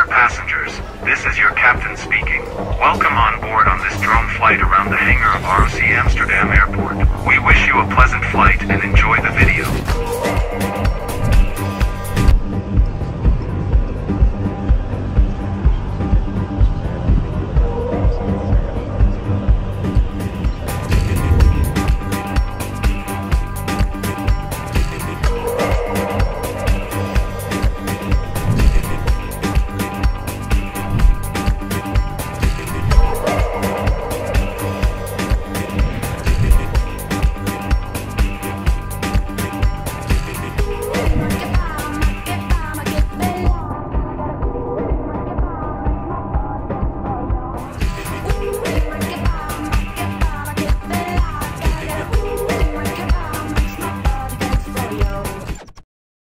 Dear passengers, this is your captain speaking. Welcome on board on this drone flight around the hangar of ROC Amsterdam Airport. We wish you a pleasant flight and enjoy the video.